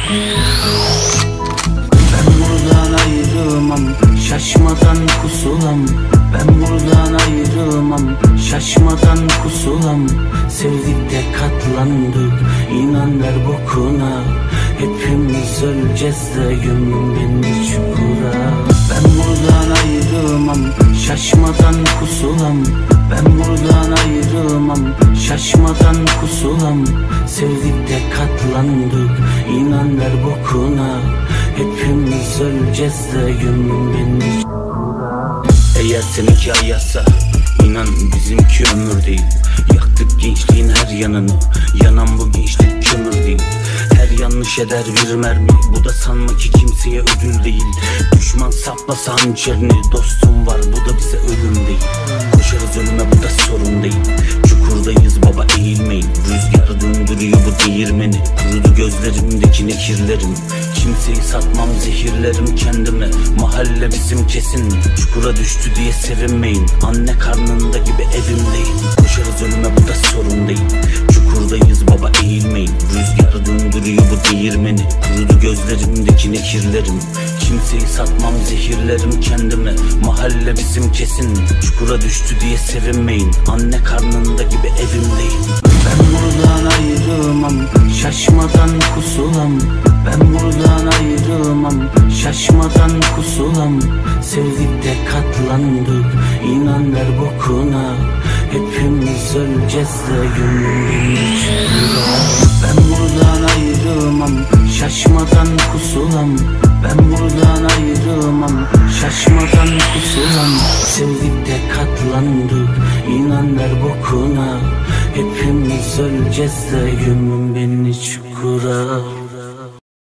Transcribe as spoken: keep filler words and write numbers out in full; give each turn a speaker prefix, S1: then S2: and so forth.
S1: Ben buradan ayrılmam, şaşmadan pusulam. Ben buradan ayrılmam, şaşmadan pusulam. Sevdik de katlandık, inan ver bokuna. Hepimiz öleceğiz de gömün beni çukura. Ben buradan ayrılmam, şaşmadan pusulam. Ben buradan ayrılmam, şaşmadan pusulam. Sevdik de katlandık, inan ver bokuna. Hepimiz öleceğiz de gömün beni çukura. Eğer seninki hayatsa inan bizimki ömür değil. Yaktık gençliğin her yanını, yanan bu gençlik kömür değil. Her yanlış eder bir mermi, bu da sanma ki kimseye ödül değil. Düşman saplasa hançerini, dostum var bu da bize ölüm değil. Koşarız ölüme bu da sorun değil. Çukurdayız baba eğilmeyin, rüzgar döndürüyor bu değirmeni. Kurudu gözlerimdeki nekirlerim, kimseyi satmam zehirlerim kendime. Mahalle bizim kesin, çukura düştü diye sevinmeyin. Anne karnında gibi evimdeyim. Koşarız ölüme bu da sorun değil. Çukurdayız baba eğilmeyin, rüzgar döndürüyor bu değirmeni. Kurudu gözlerimdeki nekirlerim, kimseyi satmam zehirlerim kendime. Mahalle bizim kesin, çukura düştü diye sevinmeyin. Anne karnında gibi evimdeyim. Ben buradan ayrılmam, şaşmadan pusulam. Ben buradan ayrılmam, şaşmadan pusulam. Sevdik de katlandık, inan ver bokuna. Hepimiz öleceğiz de gömün beni çukura. Ben buradan ayrılmam, şaşmadan pusulam. Ben buradan ayrılmam, şaşmadan pusulam. Sevdik de katlandık, inan ver bokuna. Hepimiz öleceğiz de gömün beni çukura.